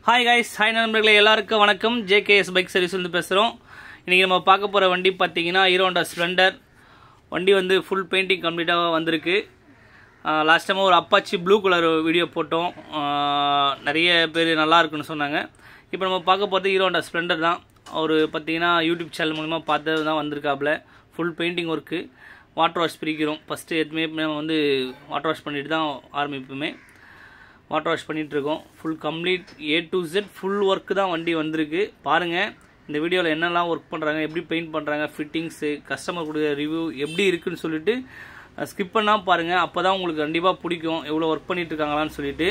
Hi guys, hi நண்பர்களே எல்லாருக்கும் வணக்கம். JKS பைக் சர்வீஸ்ல இருந்து பேசுறோம். இன்னைக்கு நம்ம பார்க்க போற வண்டி பாத்தீங்கன்னா ஹீரோ ஹோண்டா ஸ்ப்ளெண்டர். வண்டி வந்து ஃபுல் பெயிண்டிங் கம்ப்ளீட்டா வந்திருக்கு. லாஸ்ட் டைம் ஒரு அப்பாச்சி ப்ளூ கலர் வீடியோ போட்டோம். நிறைய பேர் நல்லா இருக்குன்னு சொன்னாங்க. இப்போ நம்ம பார்க்க போறது ஹீரோ ஹோண்டா ஸ்ப்ளெண்டர் தான். அவர் பாத்தீங்கன்னா யூடியூப் சேனல் மூலமா பார்த்து தான் வந்திருக்காப்ல. Full painting work. Water wash பிரிக்கிறோம். ஃபர்ஸ்ட் எதுமே நம்ம வந்து வாட்டர் வாஷ் பண்ணிட்டு தான் ஆரம்பிப்போமே. வாட்டர் வாஷ் பண்ணிட்டு இருக்கோம். Full complete A to Z full work தான் வண்டி வந்திருக்கு. பாருங்க இந்த வீடியோவில் என்னெல்லாம் ஒர்க் பண்ணுறாங்க, எப்படி பெயிண்ட் பண்ணுறாங்க, ஃபிட்டிங்ஸு, கஸ்டமர் கொடுக்குற ரிவ்யூ எப்படி இருக்குன்னு சொல்லிட்டு ஸ்கிப் பண்ணால் பாருங்கள். அப்போ தான் உங்களுக்கு கண்டிப்பாக பிடிக்கும் எவ்வளோ ஒர்க் பண்ணிட்டு இருக்காங்களான்னு சொல்லிட்டு.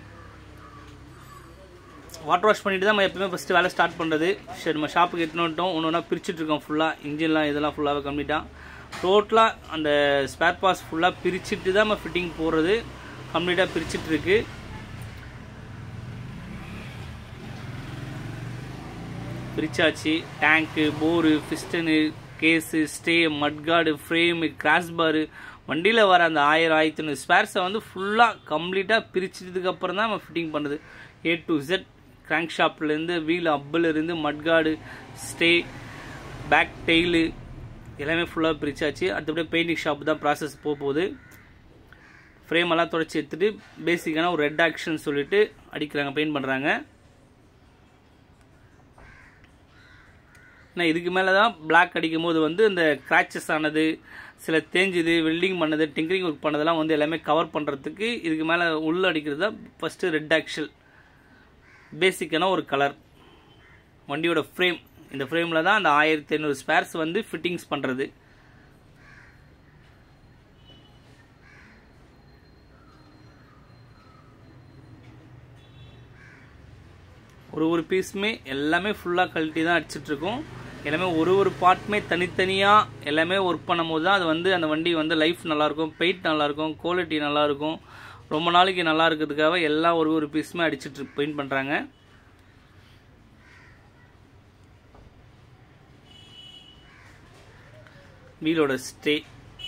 வாட்டர் வாஷ் பண்ணிட்டு தான் நம்ம எப்பவுமே ஃபஸ்ட்டு வேலை ஸ்டார்ட் பண்ணுறது. சரி நம்ம ஷாப்புக்கு எடுத்துன்னு வந்துட்டோம். ஒன்று ஒன்றா பிரிச்சுட்டு இருக்கோம். ஃபுல்லாக இன்ஜின்லாம் இதெல்லாம் ஃபுல்லாகவே கம்ப்ளீட்டாக டோட்டலாக அந்த ஸ்பேர் பார்ட்ஸ் ஃபுல்லாக பிரிச்சுட்டு தான் நம்ம ஃபிட்டிங் போடுறது. கம்ப்ளீட்டாக பிரிச்சுட்டு இருக்கு. பிரிச்சாச்சு. Tank, bore, piston, case, stay, mudguard, frame, cross bar, வண்டியில் வர அந்த 1000-1500 ஸ்பேர்ஸை வந்து ஃபுல்லாக கம்ப்ளீட்டாக பிரிச்சதுக்கு அப்புறம் தான் நம்ம ஃபிட்டிங் பண்ணுறது. A to Z கிராங்க் ஷாப்லேருந்து வீல் அப்பிலேருந்து மட்கார்டு, ஸ்டே, பேக் டெய்லு எல்லாமே ஃபுல்லாக பிரிச்சாச்சு. அடுத்தபடியே பெயிண்டிங் ஷாப் தான் ப்ராசஸ் போகுது. ஃப்ரேம் எல்லாம் தொடச்சி எடுத்துட்டு பேசிக்கான ஒரு ரெட் ஆக்ஷன் சொல்லிட்டு அடிக்கிறாங்க, பெயிண்ட் பண்ணுறாங்க. ஆனால் இதுக்கு மேலே தான் பிளாக் அடிக்கும் போது வந்து இந்த கிராச்சஸ் ஆனது, சில தேஞ்சுது, வெல்டிங் பண்ணது, டிங்கரிங் ஒர்க் பண்ணதெல்லாம் வந்து எல்லாமே கவர் பண்ணுறதுக்கு இதுக்கு மேலே உள்ள அடிக்கிறது தான் ஃபஸ்ட்டு ரெட் ஆக்ஷன். பேசிக்கான ஒரு கலர். வண்டியோட ஃப்ரேம், இந்த ஃப்ரேமில் தான் அந்த 1500 ஸ்பேர்ஸ் வந்து ஃபிட்டிங்ஸ் பண்ணுறது. ஒரு பீஸுமே எல்லாமே ஃபுல்லாக கழட்டி தான் அடிச்சிட்ருக்கோம். எல்லாமே ஒரு பார்ட்டுமே தனித்தனியாக எல்லாமே ஒர்க் பண்ணும் போது தான் அது வந்து அந்த வண்டி வந்து லைஃப் நல்லாயிருக்கும், பெயிண்ட் நல்லாயிருக்கும், குவாலிட்டி நல்லாயிருக்கும். ரொம்ப நாளைக்கு நல்லா இருக்கிறதுக்காக எல்லாம் ஒரு பீஸுமே அடிச்சிட்டு பெயிண்ட் பண்ணுறாங்க. வீலோட ஸ்டே,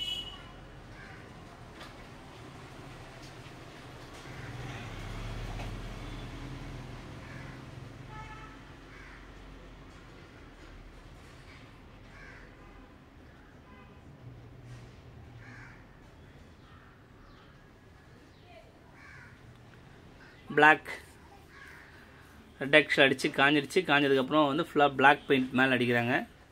பிளாக் ரெட் ஆக்ஷன் அடித்து காஞ்சிடுச்சு. காஞ்சதுக்கப்புறம் வந்து ஃபுல்லாக பிளாக் பெயிண்ட் மேலே அடிக்கிறாங்க.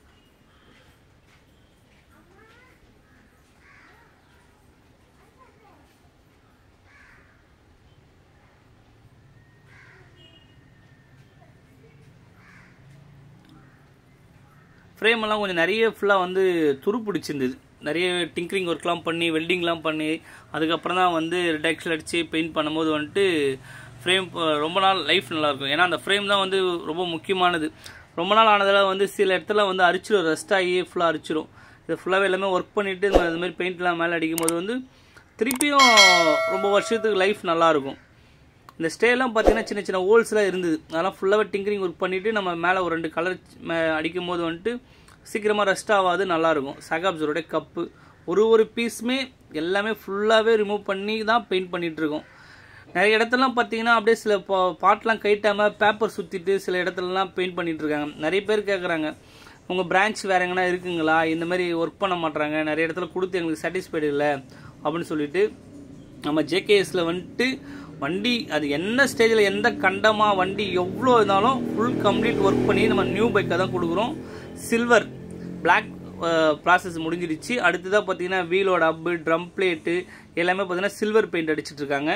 ஃப்ரேம் எல்லாம் கொஞ்சம் நிறைய ஃபுல்லாக வந்து துரு பிடிச்சிருந்தது. நிறைய டிங்கரிங் ஒர்க்லாம் பண்ணி வெல்டிங்லாம் பண்ணி அதுக்கப்புறம் தான் வந்து ரெட் ஆக்ஷன் அடித்து பெயிண்ட் பண்ணும்போது வந்துட்டு ஃப்ரேம் ரொம்ப நாள் லைஃப் நல்லாயிருக்கும். ஏன்னா அந்த ஃப்ரேம் தான் வந்து ரொம்ப முக்கியமானது. ரொம்ப நாள் ஆனதில் வந்து சில இடத்துல வந்து அரிச்சிடும், ரெஸ்ட் ஆகி ஃபுல்லாக அரிச்சிடும். இது ஃபுல்லாகவே எல்லாமே ஒர்க் பண்ணிவிட்டு இந்த மாதிரி பெயிண்ட்லாம் மேலே அடிக்கும் போது வந்து திருப்பியும் ரொம்ப வருஷத்துக்கு லைஃப் நல்லாயிருக்கும். இந்த ஸ்டேலாம் பார்த்தீங்கன்னா சின்ன சின்ன ஹோல்ஸ்லாம் இருந்தது. அதெல்லாம் ஃபுல்லாகவே டிங்கரிங் ஒர்க் பண்ணிவிட்டு நம்ம மேலே ஒரு 2 கலர் அடிக்கும் போது வந்துட்டு சீக்கிரமாக ரெஸ்ட் ஆகாது, நல்லாயிருக்கும். சகாப்ஸரோட கப்பு ஒரு பீஸுமே எல்லாமே ஃபுல்லாகவே ரிமூவ் பண்ணி தான் பெயிண்ட் பண்ணிகிட்ருக்கோம். நிறைய இடத்துலலாம் பார்த்தீங்கன்னா அப்படியே சில பாட்டெலாம் கைட்டாமல் பேப்பர் சுற்றிட்டு சில இடத்துலலாம் பெயிண்ட் பண்ணிகிட்ருக்காங்க. நிறைய பேர் கேட்குறாங்க, உங்கள் பிரான்ச் வேறு எங்கன்னா இருக்குங்களா, இந்த மாதிரி ஒர்க் பண்ண மாட்டுறாங்க, நிறைய இடத்துல கொடுத்து எங்களுக்கு சாட்டிஸ்ஃபைடு இல்லை அப்படின்னு சொல்லிட்டு நம்ம JKSல வந்துட்டு வண்டி அது என்ன ஸ்டேஜில் எந்த கண்டமாக வண்டி எவ்வளோ இருந்தாலும் ஃபுல் கம்ப்ளீட் ஒர்க் பண்ணி நம்ம நியூ பைக்காக தான் கொடுக்குறோம். சில்வர் பிளாக் ப்ராசஸ் முடிஞ்சிடுச்சு. அடுத்ததாக பார்த்தீங்கன்னா வீலோட அப்பு, ட்ரம் பிளேட்டு எல்லாமே பார்த்தீங்கன்னா சில்வர் பெயிண்ட் அடிச்சிட்டு இருக்காங்க.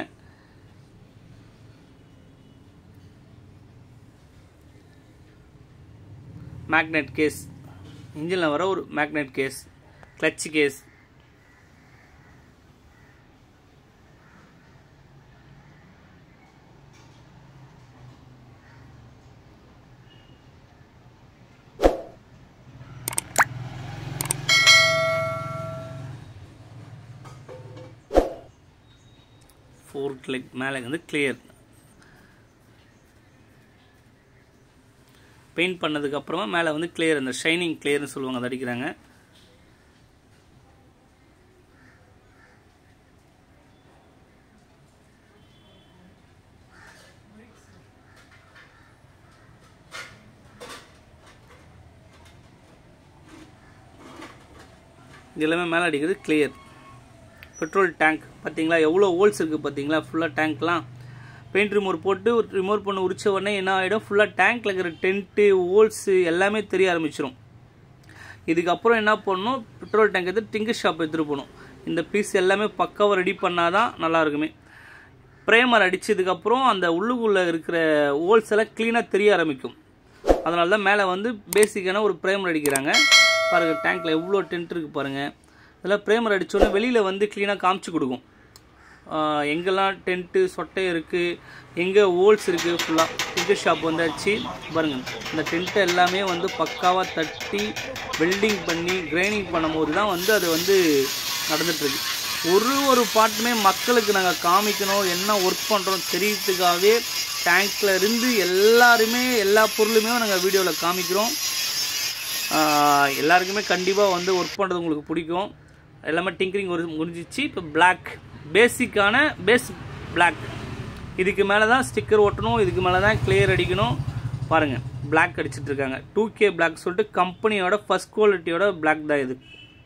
மேக்னெட் கேஸ், இன்ஜினில் வர ஒரு magnet case, clutch case, fork leg மேலே வந்து கிளியர் பெயிண்ட் பண்ணதுக்கப்புறமா மேலே வந்து கிளியர், அந்த ஷைனிங் கிளியர்னு சொல்லுவாங்க, அதை அடிக்கிறாங்க. இது எல்லாமே மேலே அடிக்கிறது கிளியர். பெட்ரோல் டேங்க் பார்த்தீங்களா, எவ்வளோ ஹோல்ஸ் இருக்குது பார்த்தீங்களா, ஃபுல்லாக டேங்க்லாம் பெயிண்ட் ரிமூவர் போட்டு ரிமூவ் பண்ண உரிச்ச உடனே என்ன ஆகிடும், ஃபுல்லாக டேங்க்கில் இருக்கிற டென்ட்டு ஹோல்ஸு எல்லாமே தெரிய ஆரம்பிச்சிடும். இதுக்கப்புறம் என்ன பண்ணணும், பெட்ரோல் டேங்க் எடுத்து டிங்கர் ஷாப் எடுத்துகிட்டு போகணும். இந்த பீஸ் எல்லாமே பக்காவாக ரெடி பண்ணால் தான் நல்லாயிருக்குமே. ப்ரைமர் அடித்ததுக்கப்புறம் அந்த உள்ளுக்குள்ளே இருக்கிற ஹோல்ஸ் எல்லாம் க்ளீனாக தெரிய ஆரம்பிக்கும். அதனால தான் மேலே வந்து பேசிக்கான ஒரு ப்ரைமர் அடிக்கிறாங்க. பாருங்கள் டேங்க்கில் எவ்வளோ டென்ட் இருக்குது பாருங்கள். இதெல்லாம் ப்ரைமர் அடித்தோடனே வெளியில் வந்து க்ளீனாக காமிச்சு கொடுக்கும். எங்கெல்லாம் டென்ட்டு சொட்டை இருக்குது, எங்கே ஹோல்ஸ் இருக்குது, ஃபுல்லாக டிங்கர் ஷாப் வந்தாச்சு. பாருங்கள் இந்த டென்ட்டை எல்லாமே வந்து பக்காவாக தட்டி வெல்டிங் பண்ணி கிரைண்டிங் பண்ணும்போது தான் வந்து அது வந்து நடந்துகிட்ருக்கு. ஒரு பார்ட்டுமே மக்களுக்கு நாங்கள் காமிக்கணும், என்ன ஒர்க் பண்ணுறோம் தெரியறதுக்காகவே டேங்க்கில் இருந்து எல்லாருமே எல்லா பொருளுமே நாங்கள் வீடியோவில் காமிக்கிறோம். எல்லாருக்குமே கண்டிப்பாக வந்து ஒர்க் பண்ணுறது உங்களுக்கு பிடிக்கும். எல்லாமே டிங்கரிங் முடிஞ்சிச்சு. இப்போ பிளாக் பேசிக்கான பேஸ் பிளாக். இதுக்கு மேலே தான் ஸ்டிக்கர் ஒட்டணும், இதுக்கு மேலே தான் கிளியர் அடிக்கணும். பாருங்கள் பிளாக் அடிச்சுட்டு இருக்காங்க. 2K பிளாக் சொல்லிட்டு கம்பெனியோட ஃபர்ஸ்ட் குவாலிட்டியோட பிளாக் தான் இது.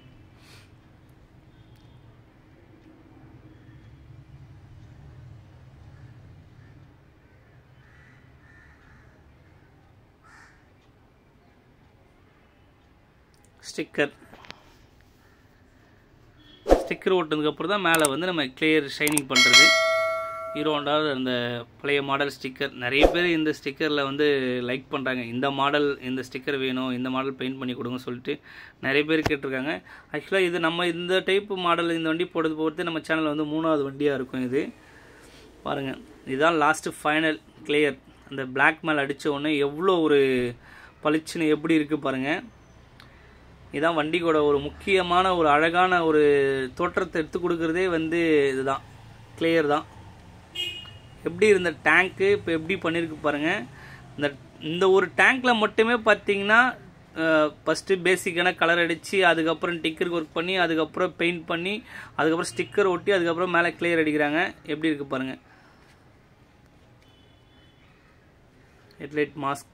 ஸ்டிக்கர் ஓட்டினதுக்கப்புறம் தான் மேலே வந்து நம்ம கிளியர் ஷைனிங் பண்ணுறது. ஹீரோண்டாவது அந்த பழைய மாடல் ஸ்டிக்கர் நிறைய பேர் இந்த ஸ்டிக்கரில் வந்து லைக் பண்ணுறாங்க. இந்த மாடல் இந்த ஸ்டிக்கர் வேணும், இந்த மாடல் பெயிண்ட் பண்ணி கொடுங்க சொல்லிட்டு நிறைய பேர் கேட்டிருக்காங்க. ஆக்சுவலாக இது நம்ம இந்த டைப் மாடல் இந்த வண்டி போடுறது பொறுத்து நம்ம சேனலில் வந்து 3வது வண்டியாக இருக்கும் இது. பாருங்கள் இதுதான் லாஸ்ட்டு ஃபைனல் கிளியர். அந்த பிளாக் மேலே அடித்த உடனே எவ்வளோ ஒரு பளிச்சுன்னு எப்படி இருக்குது பாருங்கள். இதான் வண்டிக்கோட ஒரு முக்கியமான ஒரு அழகான ஒரு தோற்றத்தை எடுத்து கொடுக்குறதே வந்து இதுதான், கிளியர் தான். எப்படி இருந்த டேங்க்கு இப்போ எப்படி பண்ணியிருக்கு பாருங்கள். இந்த ஒரு டேங்க்கில் மட்டுமே பார்த்தீங்கன்னா ஃபஸ்ட்டு பேசிக்கான கலர் அடித்து அதுக்கப்புறம் டிக்கருக்கு ஒர்க் பண்ணி அதுக்கப்புறம் பெயிண்ட் பண்ணி அதுக்கப்புறம் ஸ்டிக்கர் ஒட்டி அதுக்கப்புறம் மேலே கிளியர் அடிக்கிறாங்க. எப்படி இருக்குது பாருங்கள். ஹெட்லைட் மாஸ்க்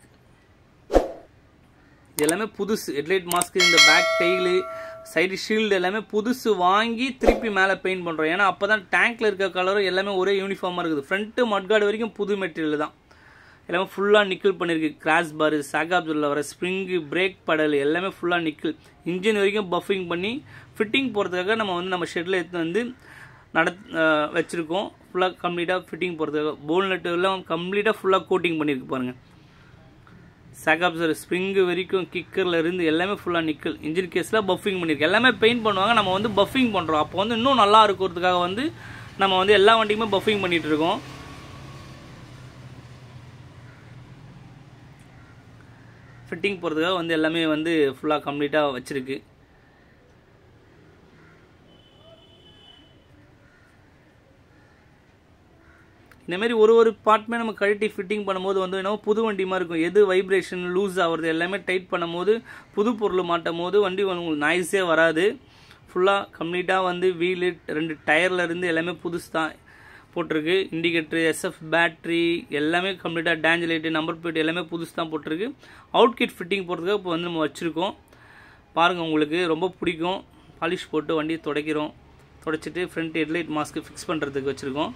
இது எல்லாமே புதுசு. ஹெட்லைட் மாஸ்க்கு, இந்த பேக் டெய்லு, சைடு ஷீல்டு எல்லாமே புதுசு வாங்கி திருப்பி மேலே பெயிண்ட் பண்ணுறோம். ஏன்னா அப்போ தான் டேங்க்கில் இருக்க கலரும் எல்லாமே ஒரே யூனிஃபார்மாக இருக்குது. ஃப்ரண்ட்டு மட்கார்டு வரைக்கும் புது மெட்டீரியல் தான். எல்லாமே ஃபுல்லாக நிக்கிள் பண்ணியிருக்கு. கிராஸ் பாரு, சாகாப்ஸில் வர ஸ்ப்ரிங்கு, பிரேக் படல் எல்லாமே ஃபுல்லாக நிக்கிள். இன்ஜின் வரைக்கும் பஃபிங் பண்ணி ஃபிட்டிங் போகிறதுக்காக நம்ம ஷெட்டில் எடுத்து வந்து வச்சுருக்கோம். ஃபுல்லாக கம்ப்ளீட்டாக ஃபிட்டிங் போகிறதுக்காக போல்நெட்டு எல்லாம் கம்ப்ளீட்டாக ஃபுல்லாக கோட்டிங் பண்ணியிருக்கு பாருங்கள். சாகாப்ஸர் ஸ்ப்ரிங்கு வரைக்கும் கிக்கரில் இருந்து எல்லாமே ஃபுல்லாக நிக்கல். இன்ஜின் கேஸில் பஃபிங் பண்ணியிருக்கு. எல்லாமே பெயிண்ட் பண்ணுவாங்க, நம்ம வந்து பஃபிங் பண்ணுறோம். அப்போ வந்து இன்னும் நல்லா இருக்கிறதுக்காக வந்து நம்ம வந்து எல்லா வண்டிக்குமே பஃபிங் பண்ணிகிட்டு இருக்கோம். ஃபிட்டிங் போகிறதுக்காக வந்து எல்லாமே வந்து ஃபுல்லாக கம்ப்ளீட்டாக வச்சுருக்கு. இந்தமாரி ஒரு பார்ட்டுமே நம்ம கழட்டி ஃபிட்டிங் பண்ணும்போது வந்து என்ன புது வண்டி மாதிரி இருக்கும். எது வைப்ரேஷன் லூஸ் ஆகிறது எல்லாமே டைட் பண்ணும்போது புது பொருள் மாட்டும் போது வண்டி உங்களுக்கு நாய்ஸே வராது. ஃபுல்லாக கம்ப்ளீட்டாக வந்து வீலு 2 டயரில் இருந்து எல்லாமே புதுசு தான் போட்டிருக்கு. இண்டிகேட்டரு, SF பேட்ரி எல்லாமே கம்ப்ளீட்டாக டேஞ்ச் லைட்டு, நம்பர் பிளேட் எல்லாமே புதுசு தான் போட்டிருக்கு. அவுட் கிட் ஃபிட்டிங் போகிறதுக்காக இப்போ வந்து நம்ம வச்சுருக்கோம். பாருங்கள் உங்களுக்கு ரொம்ப பிடிக்கும். பாலிஷ் போட்டு வண்டியை துடைச்சிட்டு ஃப்ரண்ட் ஹெட்லைட் மாஸ்க்கு ஃபிக்ஸ் பண்ணுறதுக்கு வச்சுருக்கோம்.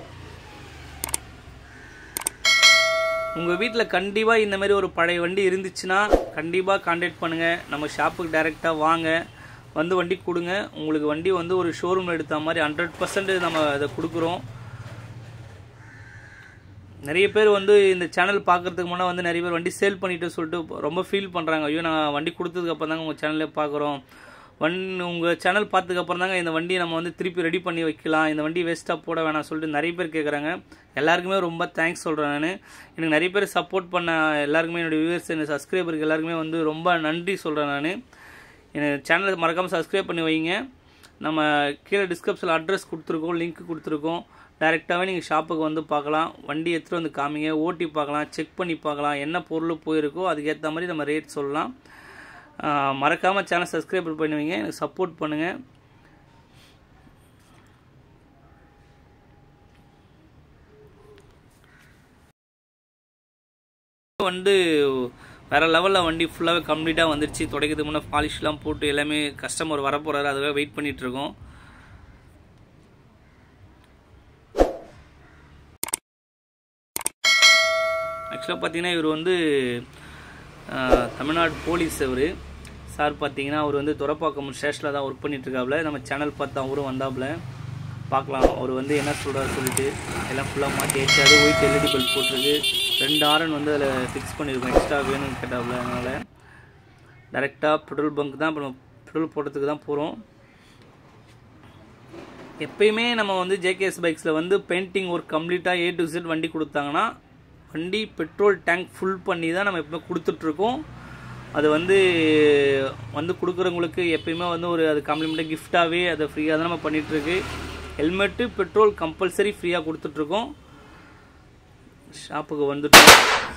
உங்கள் வீட்டில் கண்டிப்பாக இந்தமாரி ஒரு பழைய வண்டி இருந்துச்சுன்னா கண்டிப்பாக கான்டாக்ட் பண்ணுங்கள். நம்ம ஷாப்புக்கு டைரெக்டாக வாங்க, வந்து வண்டி கொடுங்க. உங்களுக்கு வண்டி வந்து ஒரு ஷோரூமில் எடுத்த மாதிரி 100% நம்ம அதை கொடுக்குறோம். நிறைய பேர் வந்து இந்த சேனல் பார்க்குறதுக்கு முன்னாடி வந்து நிறைய பேர் வண்டி சேல் பண்ணிட்டு சொல்லிட்டு ரொம்ப ஃபீல் பண்ணுறாங்க. ஐயோ நான் வண்டி கொடுத்ததுக்கப்புறம் தாங்க உங்கள் சேனலே பார்க்குறோம், உங்கள் சேனல் பார்த்ததுக்கப்புறம் தாங்க இந்த வண்டியை நம்ம வந்து திருப்பி ரெடி பண்ணி வைக்கலாம், இந்த வண்டி வேஸ்ட்டாக போட வேணாம் சொல்லிட்டு நிறைய பேர் கேட்குறாங்க. எல்லாருக்குமே ரொம்ப தேங்க்ஸ் சொல்கிறேன். எனக்கு நிறைய பேர் சப்போர்ட் பண்ண எல்லாருக்குமே, என்னுடைய வியூவர்ஸ், என்னோட சப்ஸ்கிரைபருக்கு எல்லாருக்குமே வந்து ரொம்ப நன்றி சொல்கிறேன். எனக்கு சேனலை மறக்காமல் சப்ஸ்கிரைப் பண்ணி வைங்க. நம்ம கீழே டிஸ்கிரிப்ஷனில் அட்ரஸ் கொடுத்துருக்கோம், லிங்க் கொடுத்துருக்கோம். டைரெக்டாகவே நீங்கள் ஷாப்புக்கு வந்து பார்க்கலாம். வண்டி எடுத்துகிட்டு வந்து காமிங்க, ஓட்டி பார்க்கலாம், செக் பண்ணி பார்க்கலாம். என்ன பொருள் போயிருக்கோ அதுக்கேற்ற மாதிரி நம்ம ரேட் சொல்லலாம். மறக்காமல் சேனல் சப்ஸ்கிரைப் பண்ணுவீங்க, எனக்கு சப்போர்ட் பண்ணுங்கள். வந்து வேறு லெவலில் வண்டி ஃபுல்லாகவே கம்ப்ளீட்டாக வந்துடுச்சு. துடைக்கிறதுக்கு முன்னே பாலிஷ்லாம் போட்டு எல்லாமே கஸ்டமர் வரப்போகிறாரு, அதுக்காக வெயிட் பண்ணிகிட்ருக்கோம். ஆக்சுவலாக பார்த்தீங்கன்னா இவர் வந்து தமிழ்நாடு போலீஸ். அவர் சார் பார்த்தீங்கன்னா அவர் வந்து துரப்பாக்கம் ஸ்டேஷனில் தான் ஒர்க் பண்ணிகிட்ருக்காப்புல. நம்ம சேனல் பார்த்து அவரும் வந்தாப்புல, பார்க்கலாம் அவர் வந்து என்ன சொல்கிறாரு சொல்லிட்டு. எல்லாம் ஃபுல்லாக மாற்றி ஆச்சு. அது ஒயிட் எல்இடி பல்ப் போட்டிருக்கு. 2 ஆரன் வந்து அதில் ஃபிக்ஸ் பண்ணியிருக்கோம், எக்ஸ்ட்ரா வேணும்னு கேட்டாப்புல. அதனால் டேரெக்டாக பெட்ரோல் பங்க் தான் இப்போ நம்ம பெட்ரோல் போடுறதுக்கு தான் போகிறோம். எப்பயுமே நம்ம வந்து ஜேகேஎஸ் பைக்ஸில் வந்து பெயிண்டிங் ஒர்க் கம்ப்ளீட்டாக A to Z வண்டி கொடுத்தாங்கன்னா வண்டி பெட்ரோல் டேங்க் ஃபுல் பண்ணி தான் நம்ம எப்பவுமே கொடுத்துட்ருக்கோம். அது வந்து கொடுக்குறவங்களுக்கு எப்பயுமே வந்து ஒரு அது காம்ப்ளிமெண்ட்டாக கிஃப்டாகவே அதை ஃப்ரீயாக தான் நம்ம பண்ணிகிட்ருக்கு. ஹெல்மெட்டு பெட்ரோல் கம்பல்சரி ஃப்ரீயாக கொடுத்துட்ருக்கோம். ஷாப்புக்கு வந்துட்டோம்.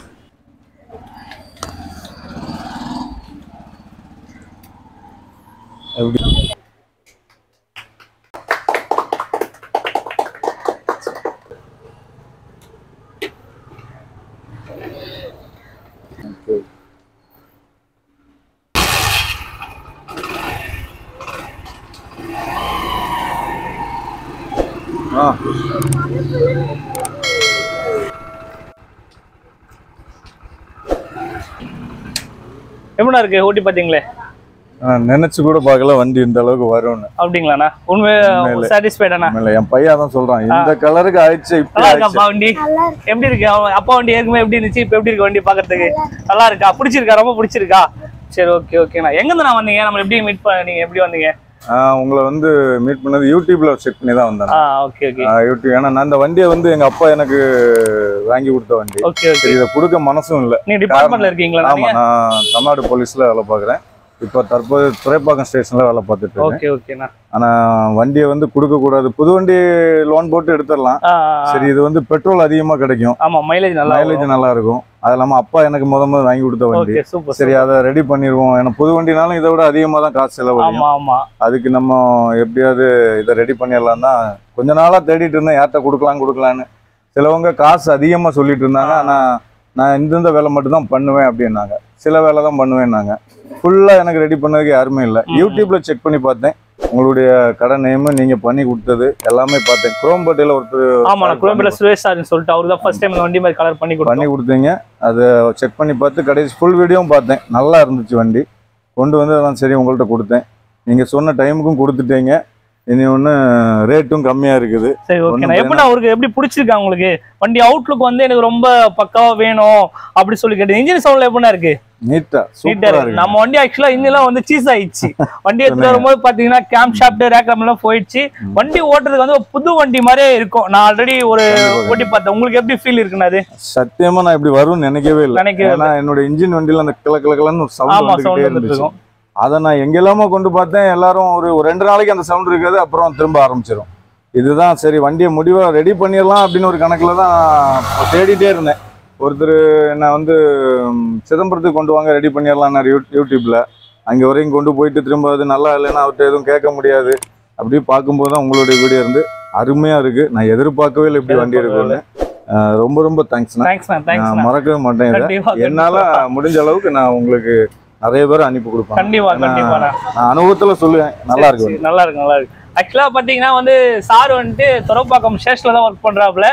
எப்படின்னா இருக்கு ஓட்டி பாத்தீங்களே? நினைச்சு கூட பார்க்கல வண்டி இந்த அளவுக்கு வரும்னு. அப்படிங்களாண்ணா? உண்மை சாட்டிஸ்ஃபைடாண்ணா? இல்ல, என் பையன் தான் சொல்றான் இந்த கலருக்கு ஆயிடுச்சு. அப்பா வண்டி எப்படி இருக்கு? அப்பா வண்டி ஏற்கனவே எப்படி இருந்துச்சு, இப்ப எப்படி இருக்கு வண்டி பாக்குறதுக்கு? நல்லா இருக்கா? பிடிச்சிருக்கா? ரொம்ப பிடிச்சிருக்கா? சரி, ஓகே ஓகேண்ணா. எங்க இருந்து நான் வந்தீங்க? நம்ம எப்படி மீட் பண்ண, நீங்க எப்படி வந்தீங்க? உங்களை வந்து மீட் பண்ணது யூடியூப்ல செக் பண்ணி தான் வந்தேன். Okay okay. யூடியூப், ஏன்னா நான் இந்த வண்டியை வந்து எங்க அப்பா எனக்கு வாங்கி கொடுத்த வண்டி. Okay okay. இதை கொடுக்க மனசும் இல்ல. நீங்க டிபார்ட்மெண்ட்ல இருக்கீங்களா? ஆமா, நான் தமிழ்நாடு போலீஸ்ல வேலை பார்க்குறேன். இப்போ தற்போது துறைப்பாக்கம் ஸ்டேஷன்ல வேலை பார்த்துட்டு இருக்கேன். ஓகே ஓகேண்ணா. ஆனா வண்டியை வந்து கொடுக்க கூடாது, புது வண்டி லோன் போட்டு எடுத்துடலாம். சரி, இது வந்து பெட்ரோல் அதிகமா கிடைக்கும். ஆமா, மைலேஜ் நல்லா இருக்கும். அது இல்லாம அப்பா எனக்கு முதல்ல வாங்கி கொடுத்த வண்டி. சரி, அதை ரெடி பண்ணிடுவோம். ஏன்னா புது வண்டினாலும் இதை விட அதிகமா தான் காசு செலவு. அதுக்கு நம்ம எப்படியாவது இதை ரெடி பண்ணிடலாம் தான் கொஞ்ச நாளா தேடிட்டு இருந்தேன், யார்கிட்ட கொடுக்கலான்னு. சிலவங்க காசு அதிகமா சொல்லிட்டு இருந்தாங்க. ஆனா நான் இந்த வேலை மட்டும் தான் பண்ணுவேன் அப்படின்னாங்க, சில வேலை தான் பண்ணுவேன்னாங்க. ஃபுல்லா எனக்கு ரெடி பண்ணதுக்கு யாருமே இல்லை. யூடியூப்ல செக் பண்ணி பார்த்தேன், உங்களுடைய கடை நேம், நீங்க பண்ணி கொடுத்தது எல்லாமே பார்த்தேன். குரோம்பேட்டையில ஒருத்தர் சுரேஷ் சார்னு சொல்லிட்டு அவர் தான் ஃபர்ஸ்ட் டைம் வண்டி மாதிரி கலர் பண்ணி கொடுத்தீங்க. அதை செக் பண்ணி பார்த்து கடைசி ஃபுல் வீடியோவும் பார்த்தேன். நல்லா இருந்துச்சு வண்டி. கொண்டு வந்து அதான் சரி உங்கள்கிட்ட கொடுத்தேன். நீங்க சொன்ன டைமுக்கும் கொடுத்துட்டீங்க. இனி ஒன்று ரேட்டும் கம்மியா இருக்குது. சரி, ஓகே. எப்படி அவருக்கு எப்படி பிடிச்சிருக்கா உங்களுக்கு வண்டி? அவுட்லுக் வந்து எனக்கு ரொம்ப பக்காவா வேணும் அப்படி சொல்லி கேட்டு. இன்ஜின் சவுண்ட்ல எப்படின்னா இருக்கு? நீட்டா சூப்பரா இருக்கு. நம்ம வண்டி ஆக்சுவலா இன்ஜின்லாம் வந்து சீஸ் ஆயிடுச்சு. வண்டி எடுத்து வரும்போது பாத்தீங்கன்னா கேம் ஷாஃப்ட் ரேக்லாம் எல்லாம் போயிடுச்சு. வண்டி ஓட்டுறதுக்கு வந்து புது வண்டி மாதிரியே இருக்கும். நான் ஆல்ரெடி ஒரு ஓட்டி பார்த்தேன். உங்களுக்கு எப்படி ஃபீல் இருக்குன்னா? அது சத்தியமா நான் இப்படி வரும்னு நினைக்கவே இல்லை. ஏன்னா என்னோட இன்ஜின் வண்டியில அந்த கிளக்கிளன்னு ஒரு சவுண்ட் இருந்துச்சு. அதை நான் எங்கெல்லாமோ கொண்டு பார்த்தேன். எல்லாரும் ஒரு 2 நாளைக்கு அந்த சவுண்ட் இருக்காது, அப்புறம் திரும்ப ஆரம்பிச்சிடும். இதுதான் சரி, வண்டியை முடிவாக ரெடி பண்ணிடலாம் அப்படின்னு ஒரு கணக்கில் தான் தேடிட்டே இருந்தேன். ஒருத்தர் நான் வந்து சிதம்பரத்துக்கு கொண்டு வாங்க, ரெடி பண்ணிடலாம் யூடியூப்ல. அங்கே வரைக்கும் கொண்டு போயிட்டு திரும்ப அது நல்லா இல்லைன்னா அவர்கிட்ட எதுவும் கேட்க முடியாது. அப்படி பார்க்கும்போது தான் உங்களுடைய வீடியோ இருந்து அருமையா இருக்கு. நான் எதிர்பார்க்கவே இல்லை இப்படி வண்டி இருக்குன்னு. ரொம்ப ரொம்ப தேங்க்ஸ்ண்ணா. மறக்கவே மாட்டேன். என்னால முடிஞ்ச அளவுக்கு நான் உங்களுக்கு நிறைய பேர் அனுப்பி கொடுப்பாங்க. கண்டிப்பா கண்டிப்பா. நான் அனுபவத்துல சொல்லுவேன். நல்லா இருக்கு, நல்லா இருக்கு, நல்லா இருக்கு. ஆக்சுவலா பாத்தீங்கன்னா வந்து சார் வந்துட்டு துரப்பாக்கம் ஸ்டேஷன்ல தான் ஒர்க் பண்றாப்புல.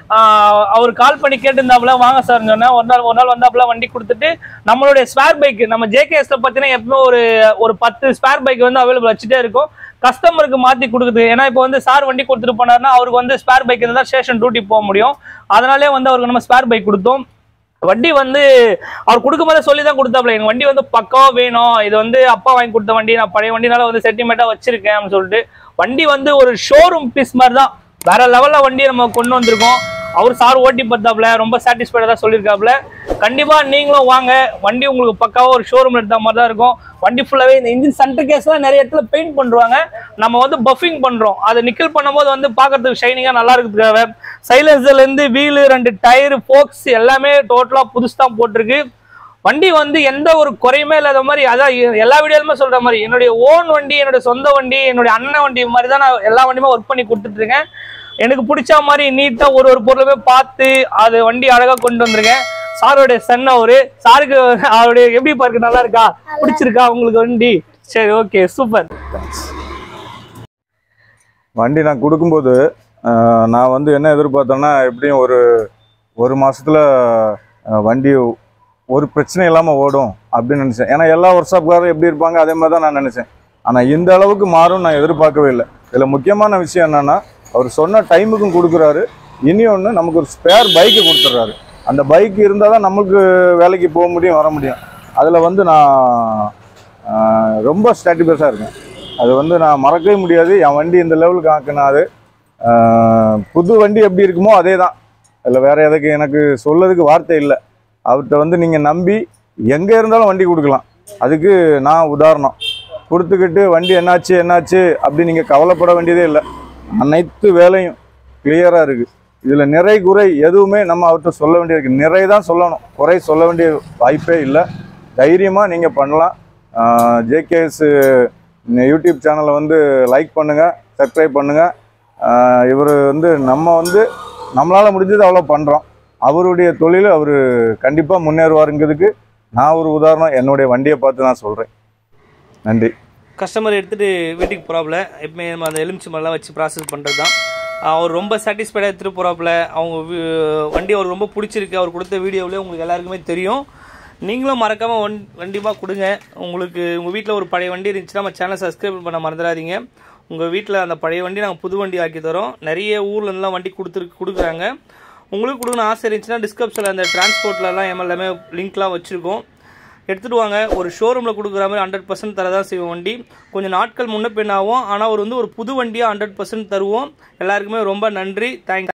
அவர் கால் பண்ணி கேட்டிருந்தாப்புல, வாங்க சார் சொன்னா ஒரு நாள் வந்தாப்புல வண்டி கொடுத்துட்டு நம்மளுடைய ஸ்பேர் பைக், நம்ம ஜேகேஎஸ்ல பாத்தீங்கன்னா எப்பவுமே ஒரு 10 ஸ்பேர் பைக் வந்து அவைலபிள் வச்சுட்டே இருக்கும் கஸ்டமருக்கு மாத்தி கொடுக்குது. ஏன்னா இப்போ வந்து சார் வண்டி கொடுத்துட்டு போனாருன்னா அவருக்கு வந்து ஸ்பேர் பைக் இருந்தால் ஸ்டேஷன் டியூட்டி போக முடியும். அதனாலே வந்து அவருக்கு நம்ம ஸ்பேர் பைக் கொடுத்தோம். வண்டி வந்து அவர் கொடுக்கும் போதே சொல்லி தான் கொடுத்தாப்புல, எங்க வண்டி வந்து பக்காவா வேணும், இது வந்து அப்பா வாங்கி கொடுத்த வண்டி, நான் பழைய வண்டினால வந்து சென்டிமெண்டா வச்சிருக்கேன் அப்படின்னு சொல்லிட்டு. வண்டி வந்து ஒரு ஷோரூம் பீஸ் மாதிரி தான், வேற லெவல்ல வண்டியை நம்ம கொண்டு வந்திருக்கோம். அவர் சார் ஓட்டி பார்த்தாப்புல ரொம்ப சாட்டிஸ்ஃபைடா தான் சொல்லியிருக்காப்புல. கண்டிப்பா நீங்களும் வாங்க, வண்டி உங்களுக்கு பக்காவா ஒரு ஷோரூம்ல எடுத்த மாதிரி தான் இருக்கும். வண்டி ஃபுல்லாவே இந்த இன்ஜின் சென்டர் கேஸ்லாம் நிறைய இடத்துல பெயிண்ட் பண்றாங்க, நம்ம வந்து பஃபிங் பண்றோம். அதை நிக்கல் பண்ணும்போது வந்து பாக்குறதுக்கு ஷைனிங்கா நல்லா இருக்குதுக்காக சைலன்சர்ல இருந்து வீலு 2 டயர் போக்ஸ் எல்லாமே டோட்டலா புதுசு தான் போட்டிருக்கு. வண்டி வந்து எந்த ஒரு குறையுமே இல்லாத மாதிரி, அதான் எல்லா வீடியோலுமே சொல்ற மாதிரி என்னுடைய ஓன் வண்டி, என்னுடைய சொந்த வண்டி, என்னுடைய அண்ணன் வண்டி மாதிரி தான் நான் எல்லா வண்டியுமே ஒர்க் பண்ணி கொடுத்துட்டு இருக்கேன். எனக்கு பிடிச்ச மாதிரி நீட்டா ஒரு பொருளுமே பார்த்து அது வண்டி அழகா கொண்டு வந்திருக்கேன். சாரோட சன் அவரு. சாருக்கு அவருடைய எப்படி பாருக்கு, நல்லா இருக்கா, பிடிச்சிருக்கா உங்களுக்கு வண்டி? சரி, ஓகே, சூப்பர். வண்டி நான் கொடுக்கும்போது நான் வந்து என்ன எதிர்பார்த்தேன்னா, எப்படியும் ஒரு மாசத்துல வண்டி ஒரு பிரச்சனை இல்லாமல் ஓடும் அப்படின்னு நினச்சேன். ஏன்னா எல்லா ஒர்க் ஷாப்காரரும் எப்படி இருப்பாங்க அதே மாதிரி தான் நான் நினச்சேன். ஆனால் இந்த அளவுக்கு மாறும் நான் எதிர்பார்க்கவே இல்லை. இதில் முக்கியமான விஷயம் என்னென்னா, அவர் சொன்ன டைமுக்கும் கொடுக்குறாரு. இனி ஒன்று, நமக்கு ஒரு ஸ்பேர் பைக்கு கொடுத்துட்றாரு. அந்த பைக் இருந்தால் தான் நமக்கு வேலைக்கு போக முடியும், வர முடியும். அதில் வந்து நான் ரொம்ப ஸ்டாட்டிஃபைஸாக இருக்கேன். அது வந்து நான் மறக்கவே முடியாது. என் வண்டி இந்த லெவலுக்கு ஆக்கினாது. புது வண்டி எப்படி இருக்குமோ அதே தான். அதில் வேறு எதுக்கு எனக்கு சொல்லதுக்கு வார்த்தை இல்லை. அவர்கிட்ட வந்து நீங்கள் நம்பி எங்கே இருந்தாலும் வண்டி கொடுக்கலாம். அதுக்கு நான் உதாரணம். கொடுத்துக்கிட்டு வண்டி என்னாச்சு அப்படி நீங்கள் கவலைப்பட வேண்டியதே இல்லை. அனைத்து வேலையும் கிளியராக இருக்குது. இதில் நிறை குறை எதுவுமே நம்ம அவர்கிட்ட சொல்ல வேண்டியிருக்கு. நிறை தான் சொல்லணும், குறை சொல்ல வேண்டிய வாய்ப்பே இல்லை. தைரியமாக நீங்கள் பண்ணலாம். ஜேகேஎஸ் யூடியூப் சேனலை வந்து லைக் பண்ணுங்கள், சப்ஸ்கிரைப் பண்ணுங்கள். இவர் வந்து நம்மளால் முடிஞ்சது அவ்வளோ பண்ணுறோம். அவருடைய தொழில் அவர் கண்டிப்பாக முன்னேறுவாருங்கிறதுக்கு நான் ஒரு உதாரணம் என்னுடைய வண்டியை பார்த்து நான் சொல்கிறேன். நன்றி. கஸ்டமர் எடுத்துகிட்டு வீட்டுக்கு போகிறாப்புல. எப்பவுமே நம்ம அந்த எலுமிச்சை மரம்லாம் வச்சு ப்ராசஸ் பண்ணுறது தான். அவர் ரொம்ப சாட்டிஸ்ஃபைடாக எடுத்துகிட்டு போகிறாப்புல. அவங்க வண்டி அவர் ரொம்ப பிடிச்சிருக்கு. அவர் கொடுத்த வீடியோவிலே உங்களுக்கு எல்லாருக்குமே தெரியும். நீங்களும் மறக்காமல் வண்டிமாக கொடுங்க. உங்கள் வீட்டில் ஒரு பழைய வண்டி இருந்துச்சுன்னா நம்ம சேனலை சப்ஸ்கிரைப் பண்ண மறந்துடாதீங்க. உங்கள் வீட்டில் அந்த பழைய வண்டி நாங்கள் புது வண்டி ஆக்கி தரோம். நிறைய ஊர்லேருந்துலாம் வண்டி கொடுக்குறாங்க. உங்களுக்கு கொடுக்கணும் ஆசை இருந்துச்சுன்னா டிஸ்கிரிப்ஷனில் அந்த டிரான்ஸ்போர்ட்லலாம் எல்லாமே லிங்க்லாம் வச்சுருக்கோம். எடுத்துகிட்டு வாங்க. ஒரு ஷோரூமில் கொடுக்குற மாதிரி 100% தரதான் செய்வோம் வண்டி. கொஞ்சம் நாட்கள் முன்ன பின் ஆகும். ஆனால் ஒரு புது வண்டியாக 100% தருவோம். எல்லாருக்குமே ரொம்ப நன்றி. தேங்க்ஸ்.